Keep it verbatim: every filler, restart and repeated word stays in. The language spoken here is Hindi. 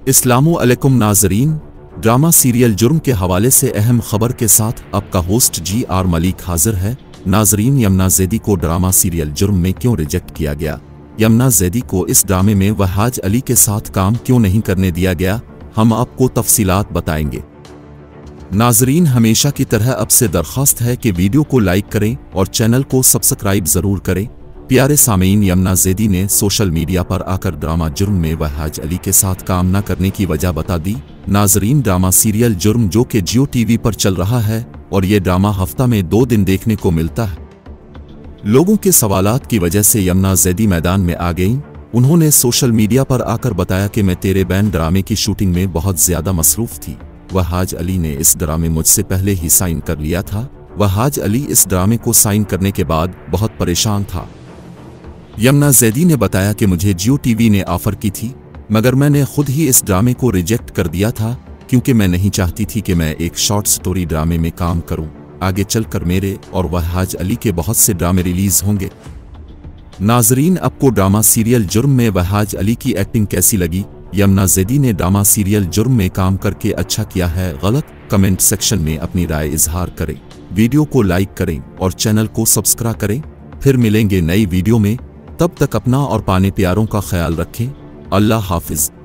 अस्सलामुअलैकुम नाजरीन, ड्रामा सीरियल जुर्म के हवाले से अहम खबर के साथ आपका होस्ट जी आर मलिक हाजिर है। नाजरीन, यमुना जैदी को ड्रामा सीरियल जुर्म में क्यों रिजेक्ट किया गया? यमुना जैदी को इस ड्रामे में वहाज अली के साथ काम क्यों नहीं करने दिया गया? हम आपको तफसीलात बताएंगे। नाजरीन, हमेशा की तरह अब से दरख्वास्त है कि वीडियो को लाइक करें और चैनल को सब्सक्राइब ज़रूर करें। प्यारे सामीन, यमुना जैदी ने सोशल मीडिया पर आकर ड्रामा जुर्म में वहाज अली के साथ काम न करने की वजह बता दी। नाजरीन, ड्रामा सीरियल जुर्म जो कि जियो टीवी पर चल रहा है और ये ड्रामा हफ्ता में दो दिन देखने को मिलता है। लोगों के सवालात की वजह से यमुना जैदी मैदान में आ गईं। उन्होंने सोशल मीडिया पर आकर बताया कि मैं तेरे बैन ड्रामे की शूटिंग में बहुत ज्यादा मसरूफ थी। वहाज अली ने इस ड्रामे मुझसे पहले ही साइन कर लिया था। वहाज अली इस ड्रामे को साइन करने के बाद बहुत परेशान था। यमुना जैदी ने बताया कि मुझे जियो टीवी ने ऑफर की थी, मगर मैंने खुद ही इस ड्रामे को रिजेक्ट कर दिया था क्योंकि मैं नहीं चाहती थी कि मैं एक शॉर्ट स्टोरी ड्रामे में काम करूं। आगे चलकर मेरे और वहाज अली के बहुत से ड्रामे रिलीज होंगे। नाजरीन, आपको ड्रामा सीरियल जुर्म में वहाज अली की एक्टिंग कैसी लगी? यमुना जैदी ने ड्रामा सीरियल जुर्म में काम करके अच्छा किया है, गलत? कमेंट सेक्शन में अपनी राय इजहार करें। वीडियो को लाइक करें और चैनल को सब्सक्राइब करें। फिर मिलेंगे नई वीडियो में, तब तक अपना और पाने प्यारों का ख्याल रखें। अल्लाह हाफिज।